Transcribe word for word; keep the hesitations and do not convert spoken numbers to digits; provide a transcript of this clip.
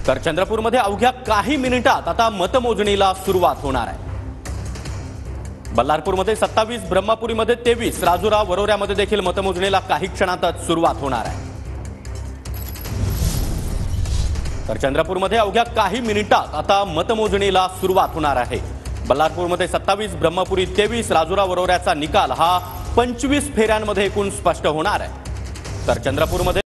तर चंद्रपूरमध्ये अवघ्या काही मिनिटात आता मतमोजणीला सुरुवात होणार आहे। बल्लारपूरमध्ये सत्तावीस, ब्रह्मपुरीमध्ये तेवीस, राजुरा वरोऱ्यामध्ये देखील मतमोजणीला काही क्षणातच सुरुवात होणार आहे। तर चंद्रपूरमध्ये अवघ्या काही मिनिटात आता मतमोजणीला सुरुवात होणार आहे। बल्लारपूरमध्ये सत्तावीस, ब्रह्मपुरी तेवीस, राजुरा वरोऱ्याचा निकाल हा पंचवीस फेऱ्यांमध्ये एकूण स्पष्ट होणार आहे। तर चंद्रपूरमध्ये